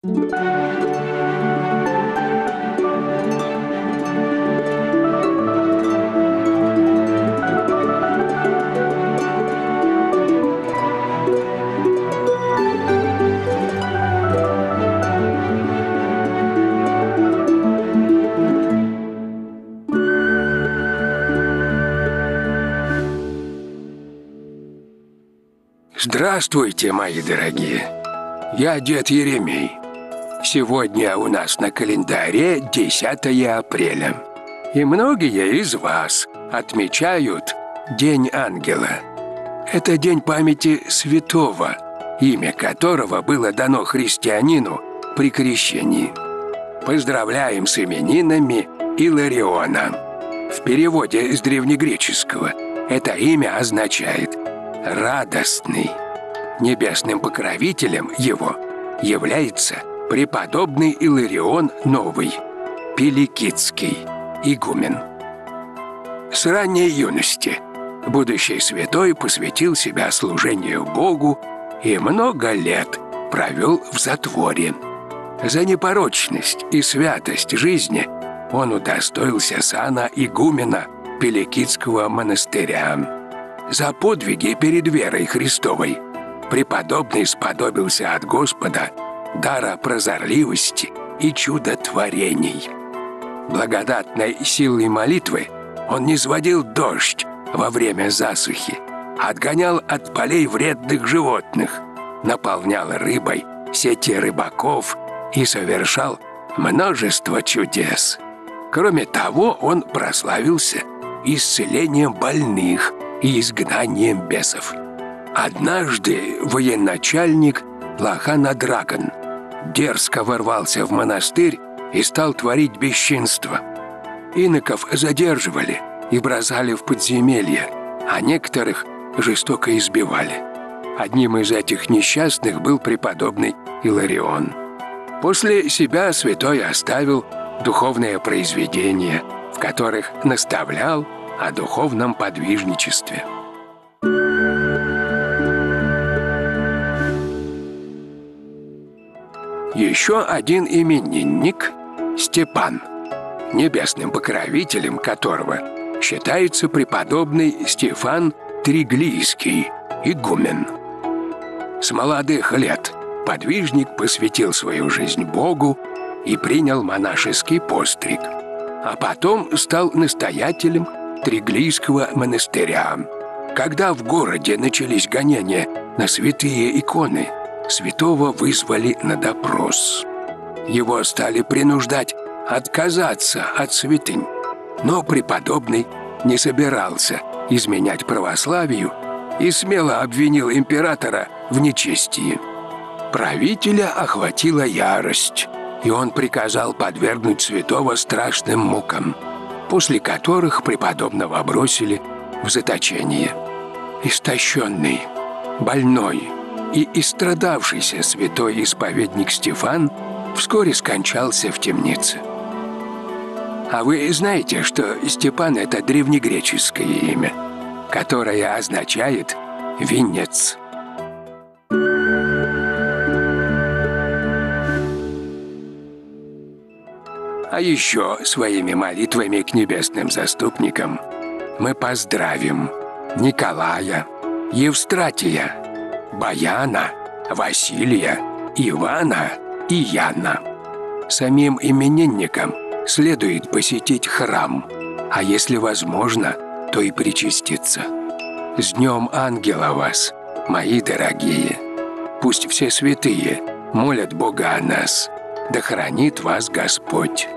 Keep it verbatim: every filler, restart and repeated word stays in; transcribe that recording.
Здравствуйте, мои дорогие! Я дед Еремей. Сегодня у нас на календаре десятое апреля. И многие из вас отмечают День Ангела. Это день памяти святого, имя которого было дано христианину при крещении. Поздравляем с именинами Илариона. В переводе с древнегреческого это имя означает «радостный». Небесным покровителем его является преподобный Иларион Новый, Пиликитский, игумен. С ранней юности будущий святой посвятил себя служению Богу и много лет провел в затворе. За непорочность и святость жизни он удостоился сана игумена Пиликитского монастыря. За подвиги перед верой Христовой преподобный сподобился от Господа дара прозорливости и чудотворений. Благодатной силой молитвы он низводил дождь во время засухи, отгонял от полей вредных животных, наполнял рыбой сети рыбаков и совершал множество чудес. Кроме того, он прославился исцелением больных и изгнанием бесов. Однажды военачальник Лохана-Драгон дерзко ворвался в монастырь и стал творить бесчинство. Иноков задерживали и бросали в подземелье, а некоторых жестоко избивали. Одним из этих несчастных был преподобный Иларион. После себя святой оставил духовные произведения, в которых наставлял о духовном подвижничестве. Еще один именинник – Степан, небесным покровителем которого считается преподобный Стефан Триглийский, игумен. С молодых лет подвижник посвятил свою жизнь Богу и принял монашеский постриг, а потом стал настоятелем Триглийского монастыря. Когда в городе начались гонения на святые иконы, святого вызвали на допрос. Его стали принуждать отказаться от святынь, но преподобный не собирался изменять православию и смело обвинил императора в нечестии. Правителя охватила ярость, и он приказал подвергнуть святого страшным мукам, после которых преподобного бросили в заточение. Истощенный, больной и истрадавшийся святой исповедник Стефан вскоре скончался в темнице. А вы знаете, что Степан – это древнегреческое имя, которое означает «венец». А еще своими молитвами к небесным заступникам мы поздравим Николая, Евстратия, Баяна, Василия, Ивана и Яна. Самим именинникам следует посетить храм, а если возможно, то и причаститься. С Днем Ангела вас, мои дорогие! Пусть все святые молят Бога о нас, да хранит вас Господь.